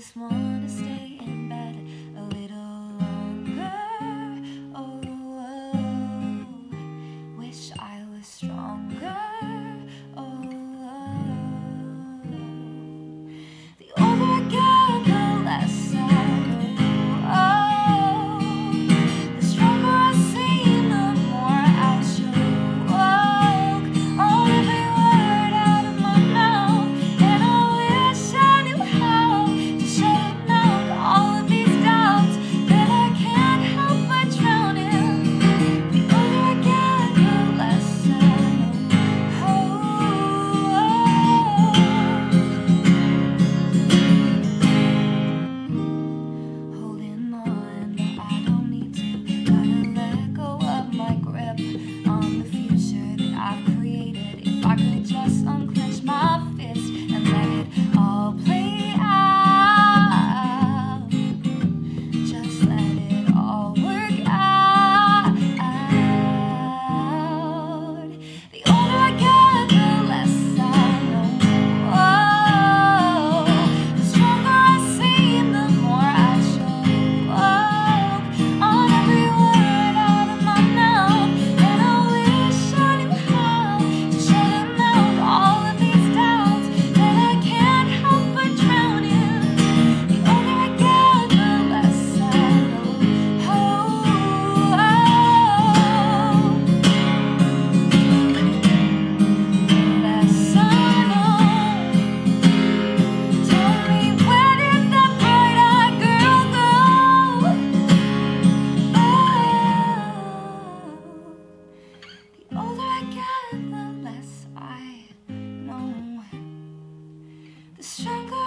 just wanna stay in bed a little longer. Oh, wish I was stronger. Oh, the older I get, the less I know. Oh, the stronger I seem, the more I'll show. Every word out of my mouth, and I wish I knew how to shut down all of these doubts that I can't help but drown in. The older I get, the less I know. Holding on, but I don't need to. Gotta let go of my grip on the future that I've created. If I could just unclench my fist and let it all play out, just let it all work out. The older I get, the less I know. The stronger I seem, the more I show. On every word out of my mouth, and I wish I knew how to shut down all of these doubts that I can't help but drown in. The older I get, the less I know. Less I know. Tell me, where did that bright-eyed girl go? The older I get, the less I know. The stronger